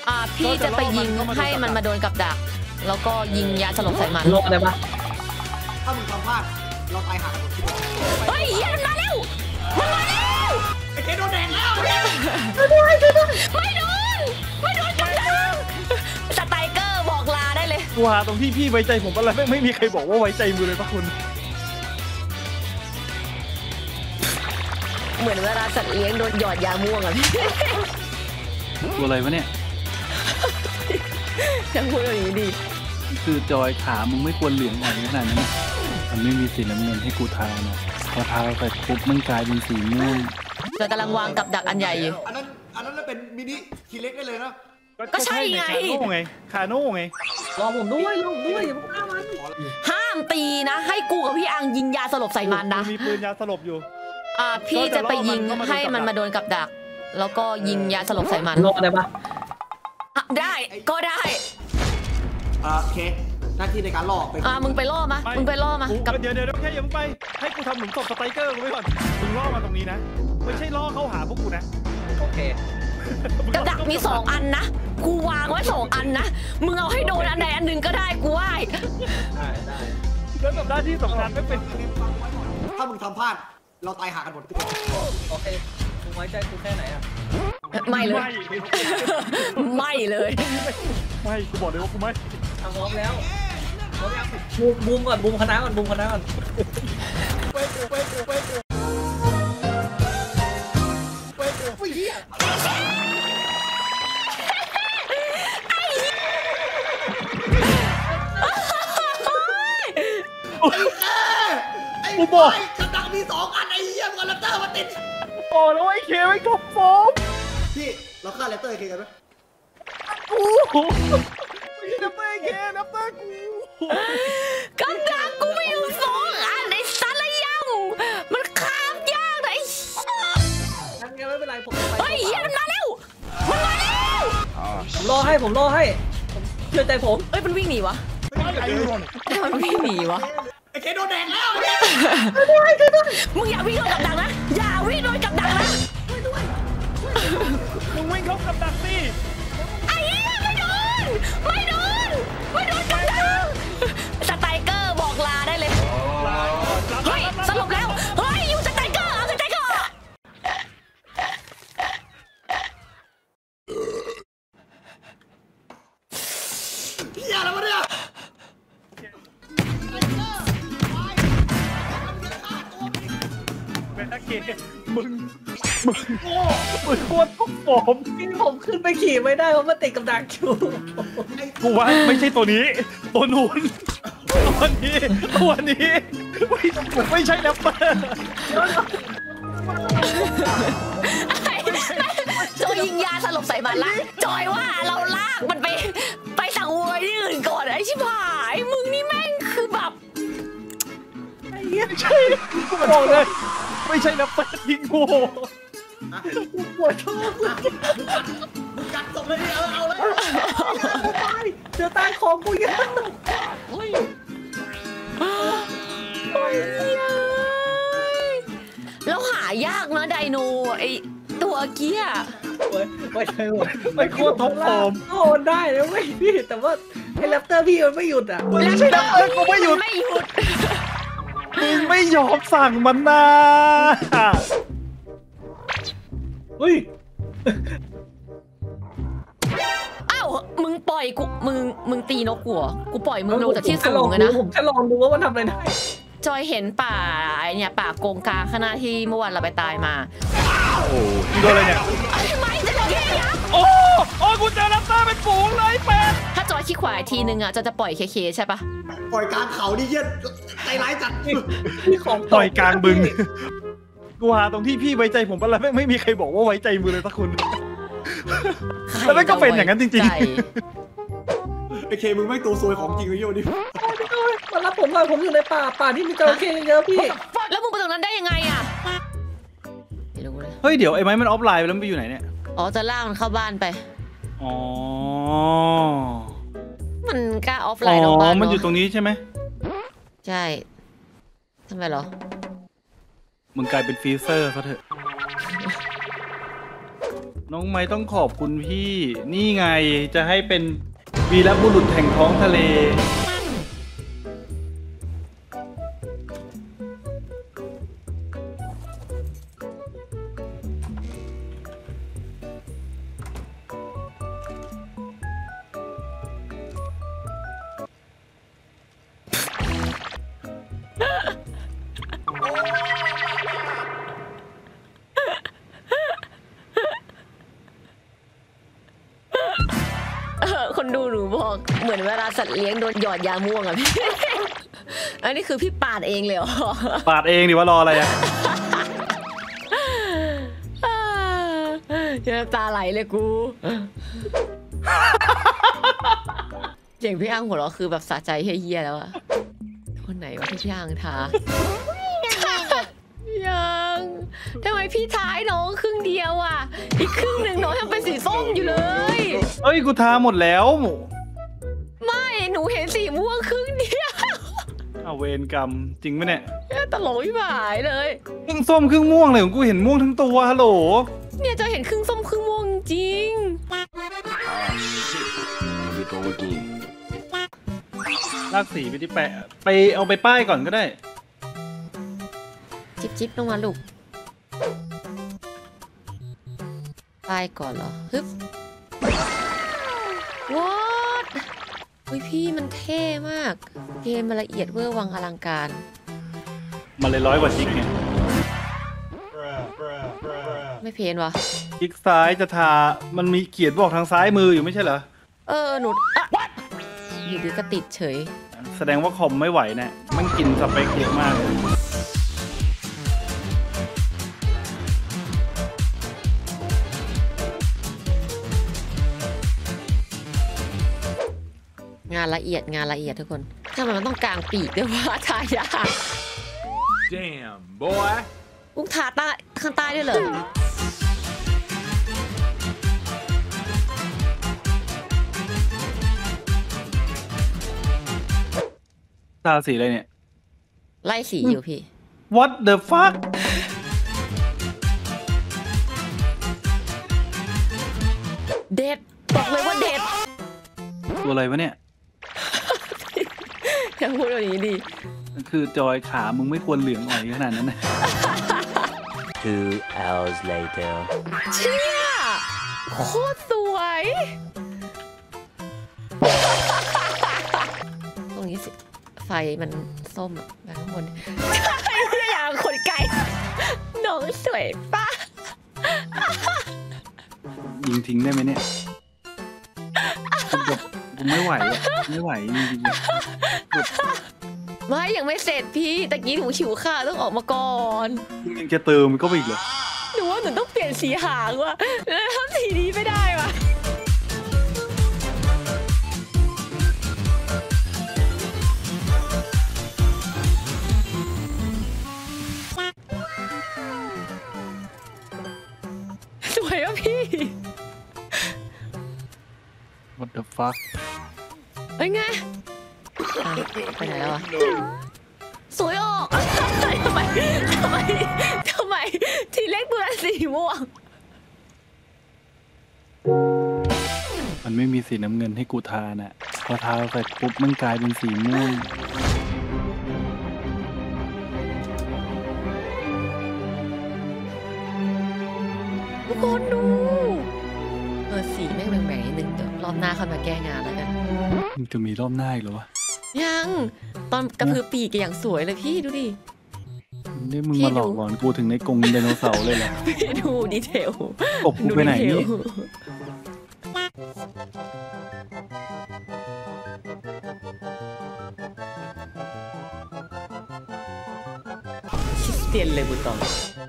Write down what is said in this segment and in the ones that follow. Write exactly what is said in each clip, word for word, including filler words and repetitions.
อ่าพี่จะไปยิงให้มันมาโดนกับดักแล้วก็ยิงยาสลบใส่มันโลได้ปะถ้ามึงทำพลาดเราตายหากันหมดเฮ้ยมันมาแล้วมันมาแล้วไอ้เคโดนแดงแล้วไม่โดนไม่โดนไม่โดนกับดักสไตรเกอร์บอกลาได้เลยว้าตรงที่พี่ไว้ใจผมอะไรไม่ไม่มีใครบอกว่าไว้ใจมือเลยพระคุณเหมือนเวลาสัตว์เลี้ยงโดนหยอดยาม่วงอะพี่ตัวอะไรวะเนี่ยจะพูดอย่างนี้ดีคือจอยขามึงไม่ควรเหลืองอ่อนขนาดนี้มันไม่มีสีน้ำเงินให้กูทานะพอทาไปปุ๊บมันกลายเป็นสีม่วงเรากำลังวางกับดักอันใหญ่อยู่อันนั้นอันนั้นเป็นมินิทีเล็กได้เลยนะก็ใช่ไงคาโน่ไงคาโน่ไงรอผมด้วยรอผมด้วยอย่าพูดมันห้ามตีนะให้กูกับพี่อังยิงยาสลบใส่มันนะมีปืนยาสลบอยู่อ่าพี่จะไปยิงให้มันมาโดนกับดักแล้วก็ยิงยาสลบใส่มันโลได้ปะได้ก็ได้อ่าโอเคหน้าที่ในการล่อเป็นอ่ามึงไปล่อมามึงไปล่อมาเดี๋ยวเดี๋ยวแค่อย่ามึงไปให้กูทำหลุมศพสไตรเกอร์กูไว้ก่อนมึงล่อมาตรงนี้นะไม่ใช่ล่อเข้าหาพวกกูนะโอเคกับดักมีสองอันนะกูวางไว้สองอันนะมึงเอาให้โดนอันใดอันหนึ่งก็ได้กูไหวได้ได้แล้วกับหน้าที่สำคัญไม่เป็นถ้ามึงทำพลาดเราตายหากันหมดโอเคมึงไว้ใจกูแค่ไหนอ่ะไม่เลยไม่เลยไม่กูบอกเลยว่ากูไม่ทำพร้อมแล้วพร้อมยังบูมบูมก่อนบูมคณะก่อนบูมคณะก่อนไปกูไปกูไปกูไปกูไปเหี้ยกูบอกกับดักมีสองอันไอ้เหี้ยมันแรปเตอร์มาติดโอ้แล้วไอ้เคไม่กบฟอมพี่เราฆ่าแรปเตอร์เคกันไหมกูไม่ใช่แรปเตอร์เคแรปเตอร์กูกับดักกูไม่อยู่สองอันไอ้สารยังมันข้ามยากไอ้นั่นไงไม่เป็นไรผมเฮ้ยเหี้ยมันมาแล้วมันมาแล้วผมรอให้ผมรอให้เชื่อใจผมเอ้ยมันวิ่งหนีวะมันวิ่งหนีวะไอ้เคโดนแดงแล้วมึงอย่าวิ่งโดนกับดักนะอย่าวิ่งโดนกับดักนะมึงวิ่งเข้ากับดักสิไอ้เหี้ยไม่โดนไม่โดนไม่โดนกับดักสไตรเกอร์บอกลาได้เลยเฮ้ยสรุปแล้วเฮ้ยอยู่สไตรเกอร์เอาสไตรเกอร์เหี้ยอะไรวะเนี่ยมึงมึงมึงโคตรทุกผมพี่ผมขึ้นไปขี่ไม่ได้เพราะมันติดกับดักอยู่กูว่าไม่ใช่ตัวนี้ตัวนู้นตัวนี้ตัวนี้ไม่ไม่ใช่แรปเปอร์จอยยิงยาสลบใส่มันละจอยว่าเราลากมันไปไปสั่งวัวที่อื่นก่อนไอ้ชิบหายมึงนี่แม่งคือแบบไม่ใช่กูบอกเลยไม่ใช่แรปเปอร์ทิ้งกูปวดท้องกัดตกเลยเอาเอาเลยเจอใต้คอกูยังแล้วหายากนะไดโนไอตัวเกี้ยไม่ใช่หมดไม่โคตรท้องฟอมโอ้ได้แล้วไม่พี่แต่ว่าไอแรปเตอร์พี่มันไม่หยุดอ่ะไม่ใช่แรปเตอร์กูไม่หยุดไม่หยุดมึงไม่ยอมสั่งมันนะเฮ้ยอ้าวมึงปล่อยกูมึงมึงตีนกกูเหรอกูปล่อยมึงลงจากที่สูงเลยนะผมจะลองดูว่ามันทำอะไรได้จอยเห็นป่าไอเนี่ยป่าโกงกลางข้างหน้าที่เมื่อวานเราไปตายมาโอ้ยโดนอะไรเนี่ยไม่จะเกี้ยโอ้โอ้กูเจอแรปเตอร์เป็นฝูงเลยเป็ดถ้าจอยขี้ขวายทีนึงอ่ะจะจะปล่อยเคเคใช่ปะปล่อยกลางเขาดิเยี่ยใจร้ายจัดของปล่อยกลางบึงกูหาตรงที่พี่ไว้ใจผมอะไรไม่ไม่มีใครบอกว่าไว้ใจมือเลยสักคนแล้วมันก็เป็นอย่างนั้นจริงๆไอเคมึงไม่ตัวซวยของจริงเลยโยดิมารับผมหน่อยผมอยู่ในป่าป่าที่มีจระเข้เยอะพี่แล้วมึงไปตรงนั้นได้ยังไงอ่ะไม่รู้เลยเฮ้ยเดี๋ยวไอ้ไม้มันออฟไลน์ไปแล้วมันไปอยู่ไหนเนี่ยอ๋อจะล่ามันเข้าบ้านไปอ๋อมันกล้าออฟไลน์ออกบ้านมันอยู่ตรงนี้ใช่ไหมใช่ทำไมเหรอมึงกลายเป็นฟรีเซอร์ซะเถอะน้องไม้ต้องขอบคุณพี่ นี่ไงจะให้เป็นวีรบุรุษแห่งท้องทะเลคนดูหนูบอกเหมือนเวลาสัตว์เลี้ยงโดนหยอดยาม่วงอะพี่ อันนี้คือพี่ปาดเองเลยเหรอปาดเองดิว่ารออะไรอะน้ำตาไหลเลยกูเจ๋งพี่อังหัวเราะคือแบบสะใจเฮี้ยๆแล้วอะคนไหนวะที่พี่อังทายังทำไมพี่ท้ายน้องครึ่งเดียวอ่ะอีกครึ่งหนึ่งน้องยังเป็นสีส้มอยู่เลยเอ้ยกูทาหมดแล้วไม่หนูเห็นสีม่วงครึ่งเดียวเอาเวรกรรมจริงไหมเนี่ยตลกพี่หายเลยครึ่งส้มครึ่งม่วงเลยของกูเห็นม่วงทั้งตัวฮัลโหลเนี่ยจะเห็นครึ่งส้มครึ่งม่วงจริงลากสีไปที่แปะไปเอาไปป้ายก่อนก็ได้จิ๊บจิ๊บลงมาลูกป้ายก่อนเหรอฮึบว้าวอุ้ยพี่มันเท่มากเกมมันละเอียดเวอร์วังอลังการมาเลยร้อยกว่าจิกไงไม่เพี้ยนวะจิกซ้ายจะทามันมีเขียนบอกทางซ้ายมืออยู่ไม่ใช่เหรอเออหนูอยู่ดีก็ติดเฉยแสดงว่าคอมไม่ไหวเนี่ยมันกินสเปคเยอะมากงานละเอียดงานละเอียดทุกคนถ้ามันต้องกลางปีกด้วยว่าทายาก Damn boy อุ้งทาใต้ข้างใต้ด้วยเหรอทาสีอะไรเนี่ยไล่สีอยู่พี่ What the fuck เด็ดบอกเลยว่าเด็ดตัวอะไรวะเนี่ยยังพูดแบบนี้ดีคือจอยขามึงไม่ควรเหลืองอ่อยขนาดนั้นนะ Two hours later เชี่ยโคตรสวยตรงนี้สิไฟมันส้มอะแบบข้างบนใช่พี่อยากขนไก่น้องสวยป่ะยิงทิ้งได้ไหมเนี่ยผมไม่ไหวไม่ไหวจริงๆไม่ยังไม่เสร็จพี่ตะกี้หนูฉิวข้าต้องออกมาก่อนยังจะเติมก็ไปอีกเหรอหนูว่าหนูต้องเปลี่ยนสีหางว่ะแล้วทำสีนี้ไม่ได้ว่ะสวยอ่ะพี่ What the fuck ไปไงไปไหนแล้วอะสวยออกทำไมทำไมทำไมทีเล็กตัวสีม่วงมันไม่มีสีน้ำเงินให้กูทาน่ะพอทาเสร็จปุ๊บมันกลายเป็นสีม่วงทุกคนดูเออสีแม่งแหม่งๆนิดนึงเดี๋ยวรอบหน้าเข้ามาแก้งานแล้วกันมึงจะมีรอบหน้าอีกเหรอวะยังตอนกระพือปีกอย่างสวยเลยพี่ดูดินี่มึงมาหลอกหลอนกูถึงในกรงไดโนเสาร์เลยเหรอพี่ดูดีเทลกบกูไปไหนนี่ชิสเตียนเลยบุตร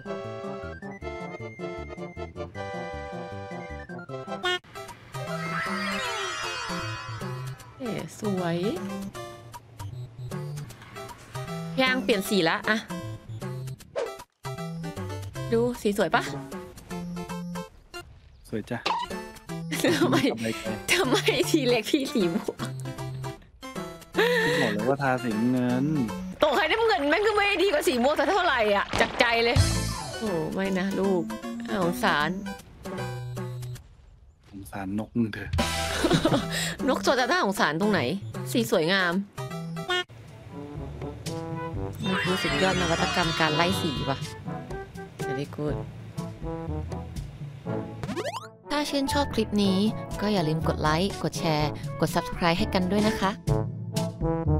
สวยยางเปลี่ยนสีละอะดูสีสวยปะสวยจ้ะทำไมทำไมทีเล็กพี่สีม่วงบอกเลยว่าทาสีเงินตกใครน้ำเงินแม่งก็ไม่ดีกว่าสีม่วงแต่เท่าไหร่อ่ะจากใจเลยโอ้ไม่นะลูกสงสารสารนกมึงเถอะนกจอจะน่าสงสารตรงไหน สีสวยงามมันคือสุดยอดนวัตกรรมการไล่สีว่ะ very good ถ้าชื่นชอบคลิปนี้ก็อย่าลืมกดไลค์ กดแชร์ กด ซับสไครบ์ ให้กันด้วยนะคะ